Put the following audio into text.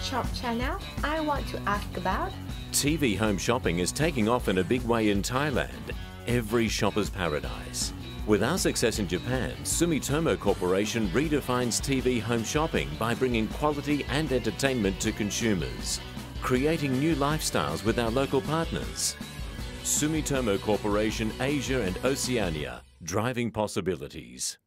Shop Channel, I want to ask about TV home shopping is taking off in a big way in Thailand, every shopper's paradise. With our success in Japan, Sumitomo Corporation redefines TV home shopping by bringing quality and entertainment to consumers, creating new lifestyles with our local partners. Sumitomo Corporation Asia and Oceania, driving possibilities.